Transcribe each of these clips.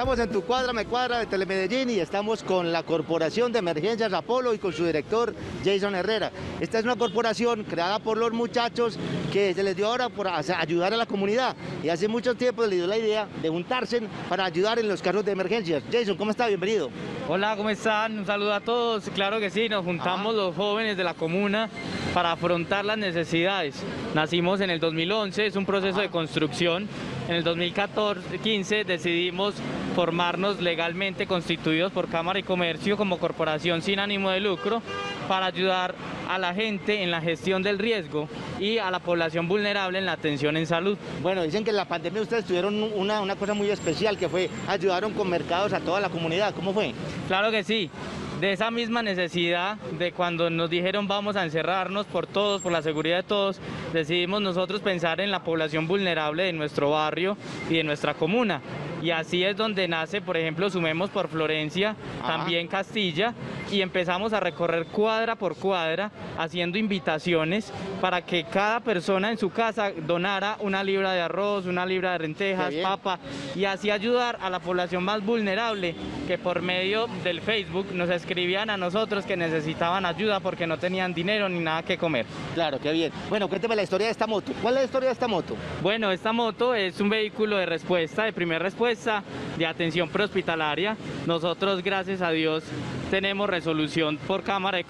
estamos en Tu Cuadra Me Cuadra de Telemedellín y estamos con la Corporación de Emergencias Apolo y con su director Jason Herrera. Esta es una corporación creada por los muchachos que se les dio ahora por ayudar a la comunidad y hace mucho tiempo les dio la idea de juntarse para ayudar en los casos de emergencias. Jason, ¿cómo está? Bienvenido. Hola, ¿cómo están? Un saludo a todos. Claro que sí, nos juntamos los jóvenes de la comuna para afrontar las necesidades. Nacimos en el 2011, es un proceso de construcción. En el 2014-15 decidimos formarnos legalmente constituidos por Cámara y Comercio como corporación sin ánimo de lucro para ayudar a la gente en la gestión del riesgo y a la población vulnerable en la atención en salud. Bueno, dicen que en la pandemia ustedes tuvieron una cosa muy especial que fue ayudaron con mercados a toda la comunidad. ¿Cómo fue? Claro que sí. De esa misma necesidad de cuando nos dijeron vamos a encerrarnos por todos, por la seguridad de todos, decidimos nosotros pensar en la población vulnerable de nuestro barrio y de nuestra comuna. Y así es donde nace, por ejemplo, Sumemos por Florencia, también Castilla, y empezamos a recorrer cuadra por cuadra haciendo invitaciones para que cada persona en su casa donara una libra de arroz, una libra de lentejas, papa, y así ayudar a la población más vulnerable que por medio del Facebook nos escribían a nosotros que necesitaban ayuda porque no tenían dinero ni nada que comer. Claro, qué bien. Bueno, cuénteme la historia de esta moto. ¿Cuál es la historia de esta moto? Bueno, esta moto es un vehículo de respuesta, de primera respuesta, de atención prehospitalaria. Nosotros, gracias a Dios, tenemos resolución por cámara,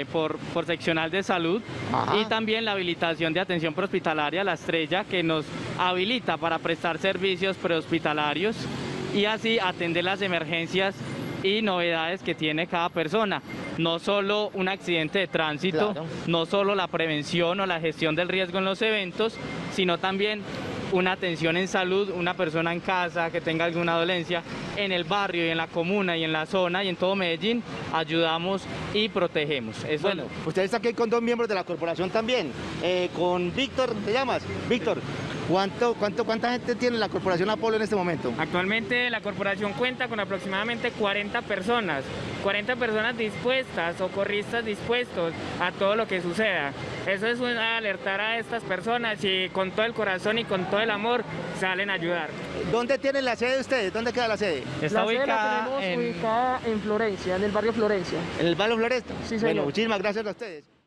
por seccional de salud. Y también la habilitación de atención prehospitalaria, la estrella, que nos habilita para prestar servicios prehospitalarios y así atender las emergencias y novedades que tiene cada persona. No solo un accidente de tránsito, no solo la prevención o la gestión del riesgo en los eventos, sino también una atención en salud, una persona en casa que tenga alguna dolencia, en el barrio y en la comuna y en la zona y en todo Medellín, ayudamos y protegemos. Bueno, usted está aquí con dos miembros de la corporación también, con Víctor, ¿te llamas? Víctor, ¿cuánta gente tiene la corporación Apolo en este momento? Actualmente la corporación cuenta con aproximadamente 40 personas dispuestas, socorristas dispuestos a todo lo que suceda. Eso es alertar a estas personas y con todo el corazón y con todo el amor salen a ayudar. ¿Dónde tienen la sede ustedes? ¿Dónde queda la sede? Está ubicada en Florencia, en el barrio Florencia. ¿En el barrio Florencia? Sí, señor. Bueno, muchísimas gracias a ustedes.